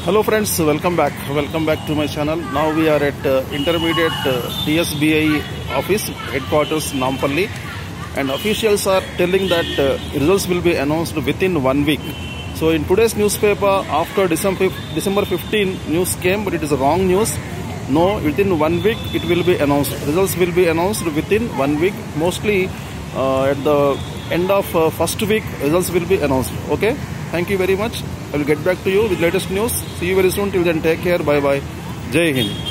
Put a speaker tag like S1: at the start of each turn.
S1: Hello friends, welcome back to my channel. Now we are at intermediate TSBI office headquarters Nampally, and officials are telling that results will be announced within 1 week. So in today's newspaper, after December 15 news came, but it is a wrong news. No, within 1 week it will be announced. Results will be announced within 1 week. Mostly at the end of first week, results will be announced. Okay, thank you very much. I will get back to you with latest news. See you very soon. Till then, take care. Bye bye. Jai Hind.